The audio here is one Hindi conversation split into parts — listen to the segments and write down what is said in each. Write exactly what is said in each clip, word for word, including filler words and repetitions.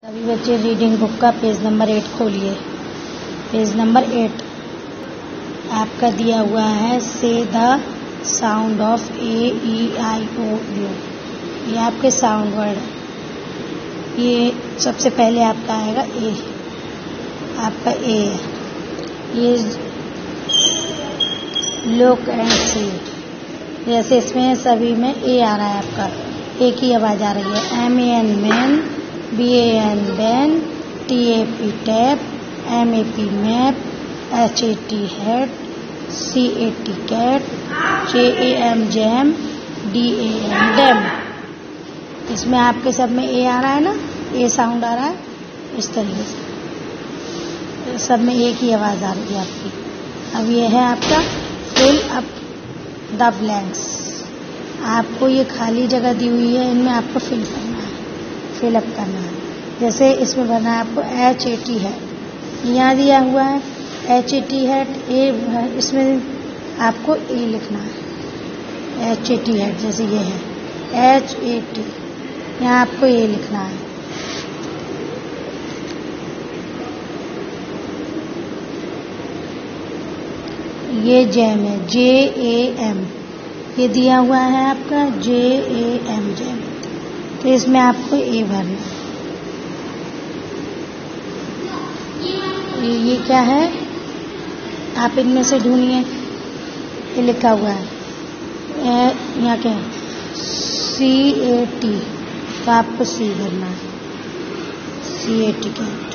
सभी बच्चे रीडिंग बुक का पेज नंबर एट खोलिए। पेज नंबर एट आपका दिया हुआ है से the sound of A E I O U. ये आपके साउंड वर्ड है। ये सबसे पहले आपका आएगा ए, आपका ए है। ये लुक एंड सी, जैसे इसमें सभी में ए आ रहा है, आपका एक ही आवाज़ आ रही है। M A N man, B A N ban, T A P tap, M A P map, H A T hat, C A T cat, J A M jam, D A M dam. इसमें आपके सब में ए आ रहा है ना, ए साउंड आ रहा है। इस तरीके से सब में एक ही आवाज़ आ रही है आपकी। अब ये है आपका फिल अप द ब्लैंक्स। आपको ये खाली जगह दी हुई है, इनमें आपको फिल करना है, फिल अप करना है। जैसे इसमें भरना है आपको एच ए टी है, यहाँ दिया हुआ है एच ए टी है, ए इसमें आपको ए लिखना है। एच ए टी है, जैसे ये है एच ए टी, यहाँ आपको ए लिखना है। ये जैम है, जे ए एम, ये दिया हुआ है आपका जे ए एम जैम। तो इसमें आपको ए भरना है। ये, ये क्या है, आप इनमें से ढूंढिए। ये लिखा हुआ है यहाँ क्या है, सी ए टी, तो आपको सी भरना है। C A T cat,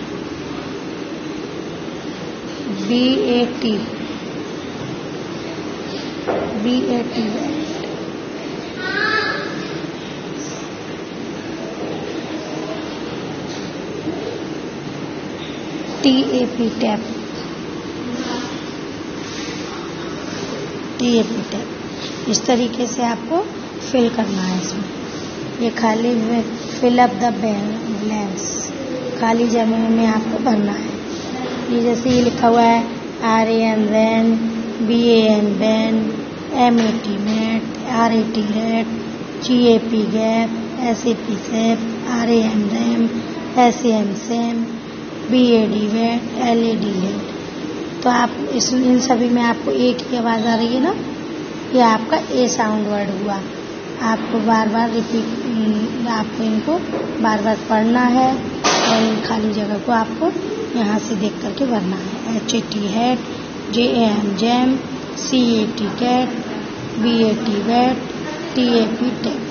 B A T, B A T T A P tap, T A P tap. इस तरीके से आपको फिल करना है इसमें। ये खाली फिल अप द ब्लैंक्स, खाली जगह में आपको भरना है। ये जैसे ये लिखा हुआ है R A N ran, B A N ban, M A T mat, R A T rat, G A P gap, S A P sap, R A M ram, S A M Sam, B A D bad, L A D lad. तो आप इस इन सभी में आपको एक ही आवाज़ आ रही है ना, ये आपका ए साउंड वर्ड हुआ। आपको बार बार रिपीट, आपको इनको बार बार पढ़ना है और इन खाली जगह को आपको यहाँ से देख करके भरना है। H A T hat, J A M jam, C A T cat, B A T bat, T A P tape.